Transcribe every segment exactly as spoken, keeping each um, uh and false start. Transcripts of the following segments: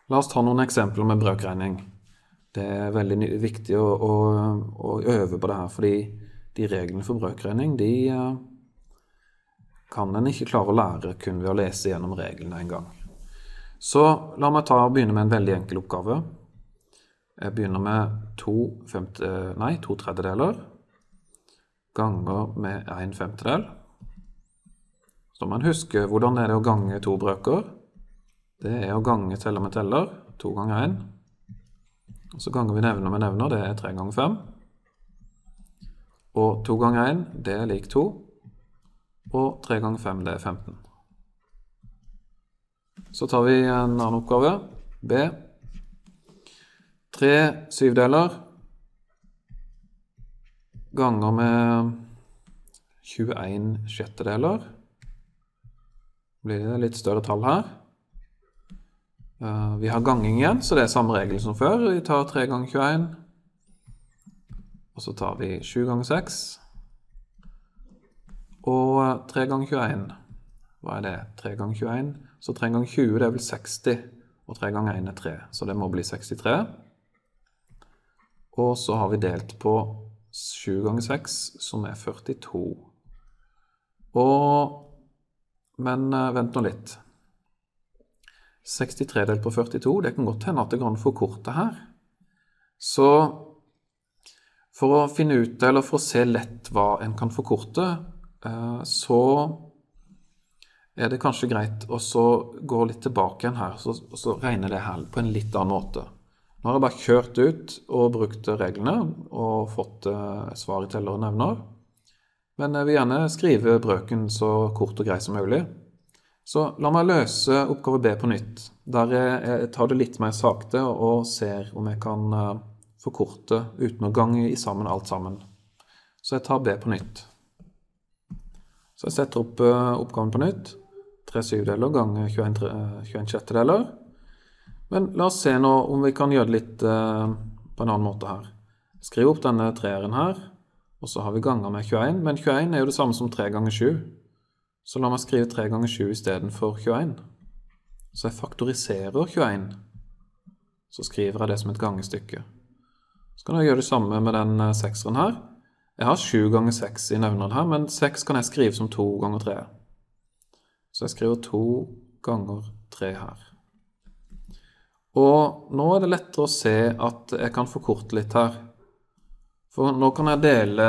La oss ta noen eksempler med brøkregning. Det er veldig ny- viktig å, å, å øve på det her, fordi de reglene for brøkregning, de eh, kan en ikke klare å lære kun ved å lese gjennom reglene en gang. Så la meg ta, begynne med en veldig enkel oppgave. Jeg begynner med to, femte, nei, to tredjedeler ganger med en femtedel. Så må man huske hvordan er det å gange to brøker. Det er å gange teller med teller, to ganger en. Og så ganger vi nevner med nevner, det er tre ganger fem. Og to ganger en, det er lik to. Og tre ganger fem, det er femten. Så tar vi en annen oppgave, B. tre syvdeler ganger med tjueen sjettedeler. Blir det litt større tall her. Uh, vi har ganging igjen, så det er samme regel som før. Vi tar tre ganger tjueen. Og så tar vi sju ganger seks. Og tre ganger tjueen. Hva er det? tre ganger tjueen. Så tre ganger tjue, det er vel seksti. Og tre ganger en er tre. Så det må bli sekstitre. Og så har vi delt på sju ganger seks, som er førtito. Og, men uh, vent nå litt. sekstitre delt på førtito, det kan godt hende at det går an å forkorte her. Så for å finne ut, eller for å se lett hva en kan forkorte, så er det kanskje greit å så gå litt tilbake igjen her, så, så regner det her på en litt annen måte. Nå har jeg bare kjørt ut og brukt reglene, og fått svar i teller og nevner. Men jeg vil gjerne skrive brøken så kort og grei som mulig. Så la meg løse oppgave B på nytt, der jeg tar det litt mer sakte og ser om jeg kan forkorte uten å gange i sammen alt sammen. Så jeg tar B på nytt. Så jeg setter opp oppgaven på nytt, tre syvdeler ganger tjueen sjettedeler. Men la oss se nå om vi kan gjøre det litt på en annen måte her. Skriv opp denne treeren her, og så har vi ganger med tjueen, men tjueen er jo det samme som tre ganger sju. Så la meg skrive tre ganger sju i stedet for tjueen. Så jeg faktoriserer tjueen. Så skriver jeg det som et gangestykke. Så kan jeg gjøre det samme med den sekseren her. Jeg har sju ganger seks i nevneren her, men seks kan jeg skrive som to ganger tre. Så jeg skriver to ganger tre her. Og nå er det lettere å se at jeg kan forkorte litt her. For nå kan jeg dele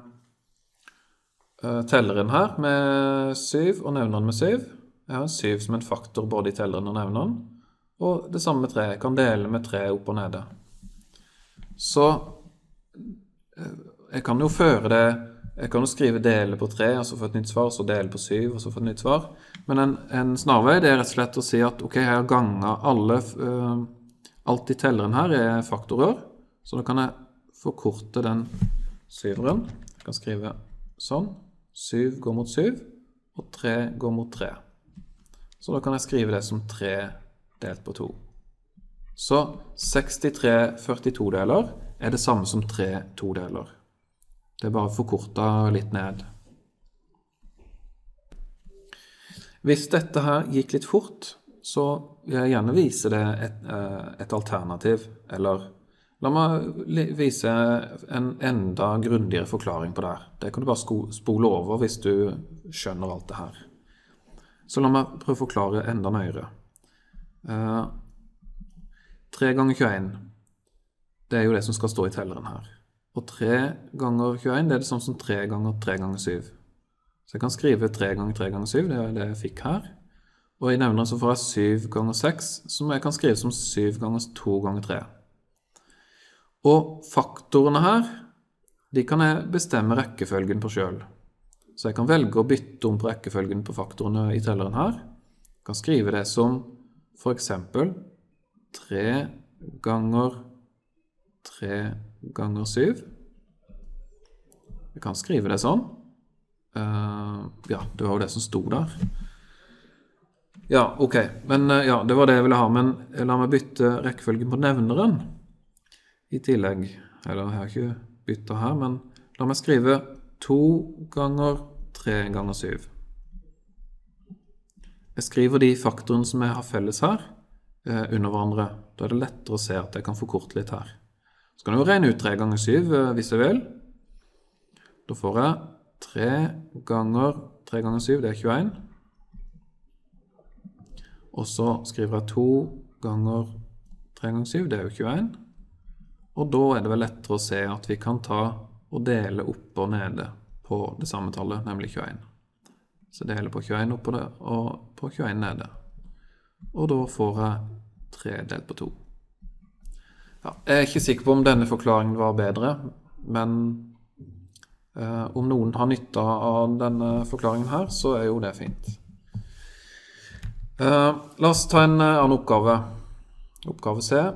telleren her med syv og nevneren med syv. Jeg har en syv som en faktor både i telleren og nevneren. Og det samme med tre. Jeg kan dele med tre opp og nede. Så jeg kan jo føre det, jeg kan jo skrive dele på tre, og så få et nytt svar, og så dele på syv, og så få et nytt svar. Men en, en snarvei, det er rett og slett å si at, ok, jeg har ganget alle, uh, alt i telleren her er faktorer, så da kan jeg forkorte den syveren. Jeg kan skrive sånn, syv går mot syv, og tre går mot tre. Så da kan jeg skrive det som tre delt på to. Så sekstitre førtito deler er det samme som tre todeler. Det er bare forkortet litt ned. Hvis dette her gikk litt fort, så vil jeg gjerne vise det et, et alternativ, eller la meg vise en enda grundigere forklaring på det her. Det kan du bare spole over hvis du skjønner alt det her. Så la meg prøve å forklare enda nøyere. tre ganger tjueen, det er jo det som skal stå i telleren her. Og tre ganger tjueen, det er det samme som tre ganger tre ganger syv. Så jeg kan skrive tre ganger tre ganger syv, det er det jeg fikk her. Og i nevneren så får jeg syv ganger seks, som jeg kan skrive som syv ganger to ganger tre. Og faktorene her, de kan jeg bestemme rekkefølgen på selv. Så jeg kan velge å bytte om på rekkefølgen på faktorene i telleren her. Jeg kan skrive det som for eksempel tre ganger tre ganger syv. Jeg kan skrive det sånn. Uh, ja, det var jo det som stod der. Ja, ok. Men uh, ja, det var det jeg ville ha. Men la meg bytte rekkefølgen på nevneren i tillegg. Eller jeg har ikke byttet her, men la meg skrive to ganger tre ganger syv. Jeg skriver de faktorene som jeg har felles her. eh, under hverandre. Da er det lettere å se at jeg kan forkorte litt her. Så kan jeg jo regne ut tre ganger syv eh, hvis jeg vil. Da får jeg tre ganger tre ganger syv, det er tjueen. Og så skriver jeg to ganger tre ganger syv, det er jo tjueen. Og da er det vel lettere å se at vi kan ta og dele opp og nede på det samme tallet, nemlig tjueen. Så deler på tjueen opp på det, og på tjueen nede. Og da får jeg tre delt på to. Ja, jeg er ikke sikker på om denne forklaringen var bedre, men eh, om noen har nytte av denne forklaringen her, så er jo det fint. Eh, la oss ta en annen oppgave. Oppgave C.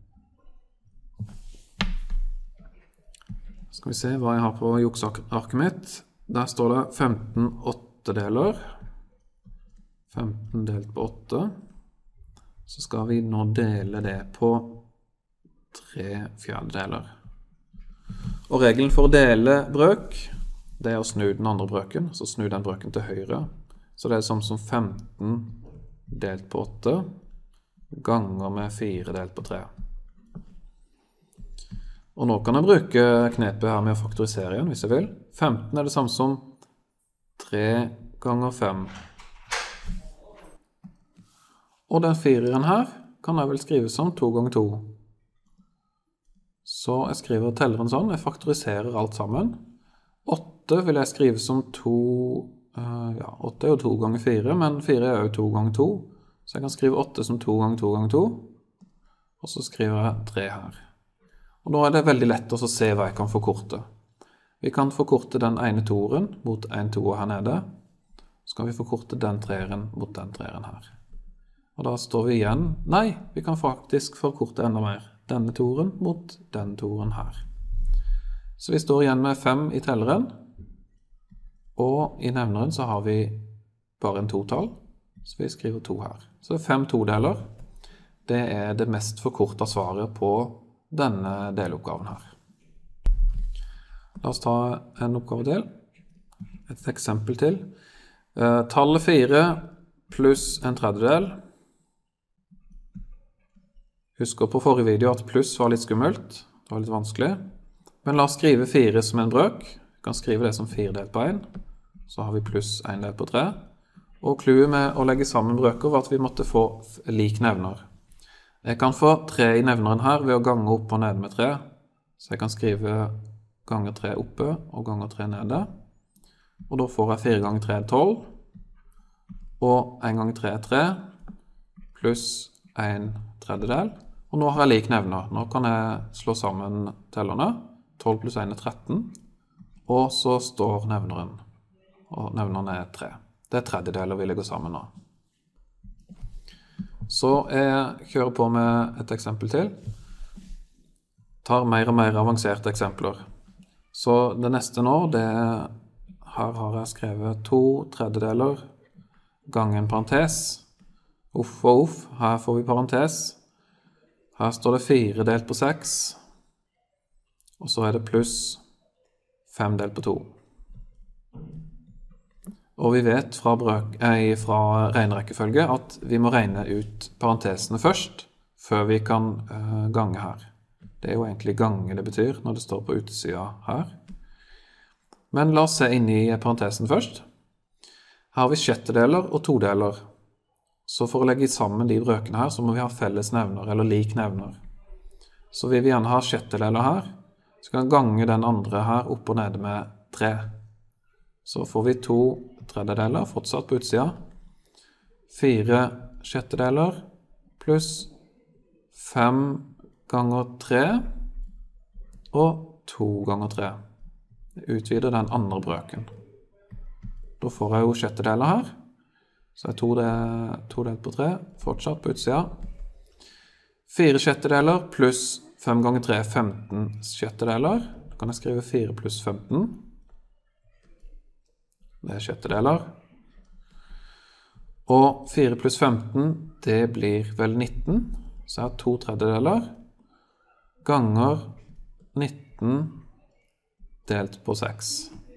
Skal vi se hva jeg har på juksearket mitt. Der står det femten åttedeler. femten delt på åtte. Så skal vi nå dele det på tre fjerdedeler. Og regelen for å dele brøk, det er å snu den andre brøken. Så snu den brøken til høyre. Så det er sånn som femten delt på åtte ganger med fire delt på tre. Og nå kan jeg bruke knepet her med å faktorisere igjen, hvis jeg vil. femten er det samme som tre ganger fem. Og den fireren her kan jeg vel skrive som to ganger to. Så jeg skriver telleren sånn, jeg faktoriserer alt sammen. åtte vil jeg skrive som to, uh, ja, åtte er jo to ganger fire, men fire er jo to ganger to. Så jeg kan skrive åtte som to ganger to ganger to. Og så skriver jeg tre her. Og nå er det veldig lett å se hva jeg kan forkorte. Vi kan forkorte den ene toeren mot en toer her nede. Så kan vi forkorte den treeren mot den treeren her. Og da står vi igjen, nei, vi kan faktisk forkorte enda mer. Denne toeren mot den toeren her. Så vi står igjen med fem i telleren. Og i nevneren så har vi bare en totall. Så vi skriver to her. Så fem todeler, det er det mest forkortet svaret på denne deloppgaven her. La oss ta en oppgave til. Et eksempel til. Eh, tallet fire pluss en tredjedel. Husker på forrige video at pluss var litt skummelt. Det var litt vanskelig. Men la oss skrive fire som en brøk. Vi kan skrive det som fire delt på en. Så har vi pluss en delt på tre. Og kluet med å legge sammen brøker var at vi måtte få lik nevner. Jeg kan få tre i nevneren her ved å gange opp og ned med tre. Så jeg kan skrive ganger tre oppe og ganger tre nede. Og da får jeg fire ganger tre er tolv. Og en ganger tre er tre. Pluss en tredjedel. Og nå har jeg lik nevner. Nå kan jeg slå sammen tellerne. tolv pluss en er tretten. Og så står nevneren. Og nevneren er tre. Det er tredjedeler vi legger sammen nå. Så jeg kjører på med et eksempel til. Tar mer og mer avanserte eksempler. Så det neste nå, det er, her har jeg skrevet to tredjedeler ganger en parentes. Uff og uff, her får vi parentes. Her står det fire delt på seks. Og så er det pluss fem delt på to. Og vi vet fra, brøk, eh, fra regnerekkefølge at vi må regne ut parentesene først, før vi kan eh, gange her. Det er jo egentlig gange det betyr når det står på utsida her. Men la oss se inn i parentesen først. Her har vi sjettedeler og todeler. Så for å legge sammen de brøkene her, så må vi ha felles nevner, eller lik nevner. Så vil vi gjerne ha sjettedeler her, så kan vi gange den andre her opp og nede med tre. Så får vi to tredjedeler, fortsatt på utsida. Fire sjettedeler, pluss fem ganger tre, og to ganger tre. Jeg utvider den andre brøken. Da får jeg jo sjettedeler her. Så er to, det, to delt på tre, fortsatt på utsida. Fire sjettedeler pluss fem ganger tre, femten sjettedeler. Da kan jeg skrive fire pluss femten. Det er sjettedeler. Og fire pluss femten, det blir vel nitten. Så jeg har to tredjedeler ganger nitten delt på seks.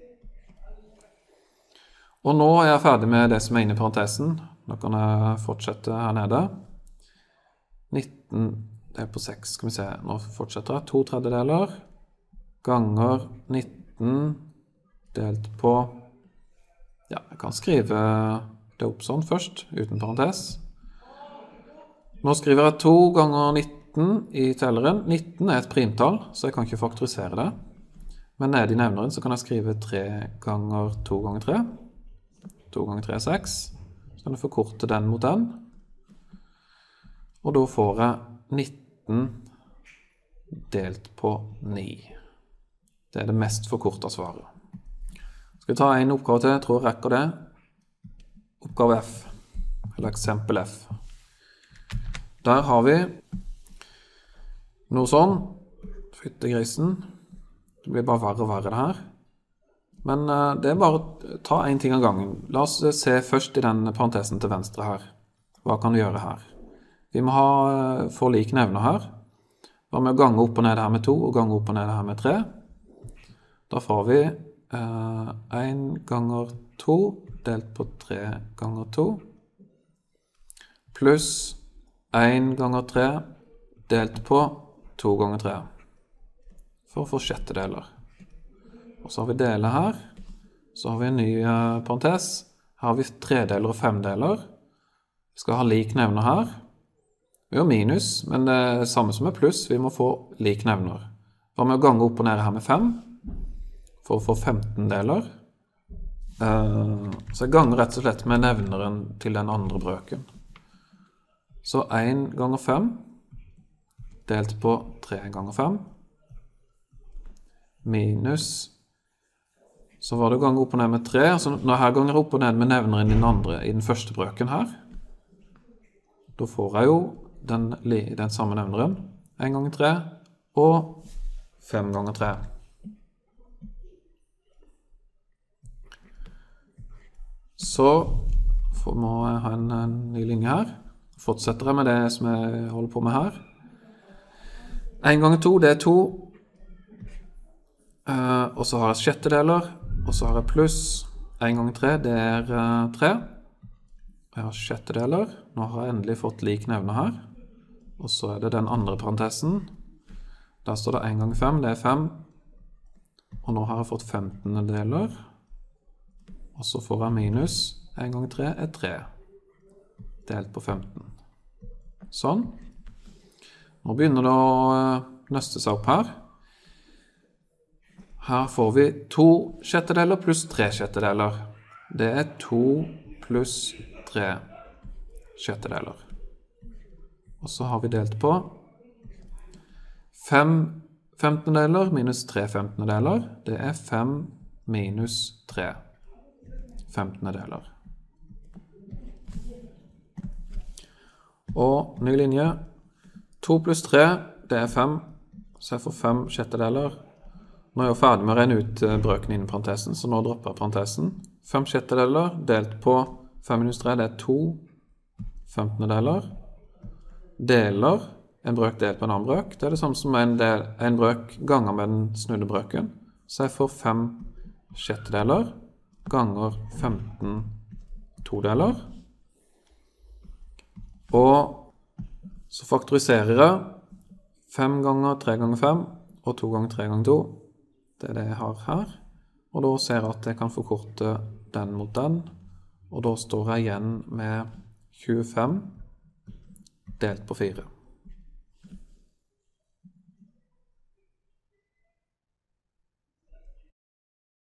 Og nå er jeg ferdig med det som er inne i parentesen. Nå kan jeg fortsette her nede. nitten delt på seks, skal vi se, nå fortsetter jeg, to tredjedeler ganger nitten delt på, ja, jeg kan skrive det opp sånn først, uten parentes. Nå skriver jeg to ganger nitten i telleren. nitten er et primtall, så jeg kan ikke faktorisere det. Men nede i nevneren så kan jeg skrive tre ganger to ganger tre. to ganger tre er seks. Så kan jeg forkorte den mot den. Og da får jeg nitten delt på ni. Det er det mest forkortet svaret. Skal vi ta en oppgave til, jeg tror jeg rekker det. Oppgave F, eller eksempel F. Der har vi noe sånn, fyttegrisen. Det blir bare verre og verre det her. Men uh, det er bare å ta en ting av gangen. La oss se først i den parentesen til venstre her. Hva kan vi gjøre her? Vi må ha, uh, få like nevner her. Hva med å gange opp og ned her med to, og gange opp og ned her med tre? Da får vi uh, en ganger to delt på tre ganger to, pluss en ganger tre delt på to ganger tre, for å få sjettedeler. Og så har vi deler her, så har vi en ny uh, parentes. Her har vi tredeler og femdeler. Vi skal ha lik nevner her. Vi har minus, men det er samme som med pluss, vi må få lik nevner. Hva med å gange opp og ned her med fem, for å få femten deler? Uh, så jeg ganger rett og slett med nevneren til den andre brøken. Så en ganger fem delt på tre ganger fem minus, så var det å gange opp og ned med tre. Altså når jeg ganger opp og ned med nevneren i den andre, i den første brøken her, da får jeg jo den, den samme nevneren, en ganger tre og fem ganger tre. Så må jeg ha en, en ny linje her. Fortsetter jeg med det som jeg holder på med her. en ganger to, det er to. Uh, og så har jeg sjettedeler, og så har jeg pluss. en ganger tre, det er uh, tre. Jeg har sjettedeler. Nå har jeg endelig fått lik nevner her. Og så er det den andre parentesen. Der står det en ganger fem, det er fem. Og nå har jeg fått femten deler. Og så får jeg minus. en ganger tre er tre. Delt på femten. Sånn. Nå begynner det å nøste seg opp her. Her får vi to sjettedeler pluss tre sjettedeler. Det er to pluss tre sjettedeler. Og så har vi delt på fem femtendeler minus tre femtendeler. Det er fem minus tre femtendeler. Og ny linje. to pluss tre, det er fem. Så jeg får fem sjettedeler. Nå er jeg ferdig med å regne ut brøken innen parentesen, så nå dropper jeg parentesen. fem sjettedeler delt på fem minus tre, det er to femtendedeler. Deler en brøk delt på en annen brøk. Det er det samme som en, del, en brøk ganger med den snudde brøken. Så jeg får fem sjettedeler ganger femten todeler. Og så faktoriserer jeg fem ganger tre ganger fem og to ganger tre ganger to. Det er det jeg har her. Og da ser jeg at jeg kan forkorte den mot den. Og da står jeg igjen med tjuefem delt på fire.